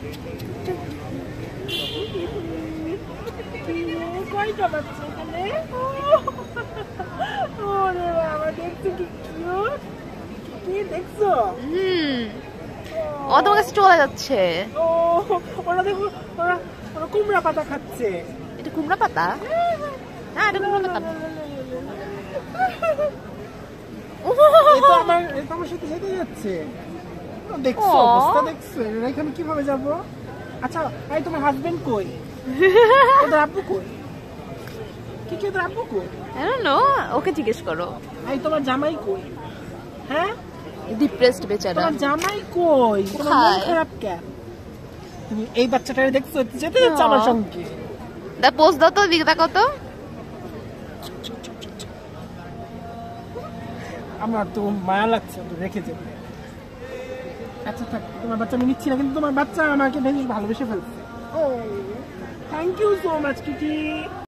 কয়টা বাচ্চা এখানে? ওরে বাবা, দেখছো কি কিউট? কি দেখছো? ও তোমার কাছে চলে যাচ্ছে। ও ওরা দেখো, ওরা কুমড়া পাতা খাচ্ছে। এটা কুমড়া পাতা? হ্যাঁ, এটা কুমড়া পাতা। আমার সাথে যেতে যাচ্ছে। দেখছো অবস্থা, দেখছো এখানে কিভাবে যাবো? আচ্ছা ভাই, তোমার হাজবেন্ড কই? ওদের আব্বু কই? কি কি, ওদের আব্বু কই? I don't know, ওকে জিজ্ঞেস করো। ভাই তোমার জামাই কই? হ্যাঁ, ডিপ্রেসড বেচারা। তোমার জামাই কই? তোমার মন খারাপ কেন? তুমি এই বাচ্চাটারে দেখছো যেতে যাচ্ছে আমার সঙ্গে? দা পোস্ট দাও তো, দিকে তাকাও তো। আমার তো মায়া লাগছে, তো রেখে যাবে। আচ্ছা থাক, তোমার বাচ্চা আমি নিচ্ছি না, কিন্তু তোমার বাচ্চা আমাকে বেশ ভালোবেসে ফেলছে। ও thank you so much Kitty.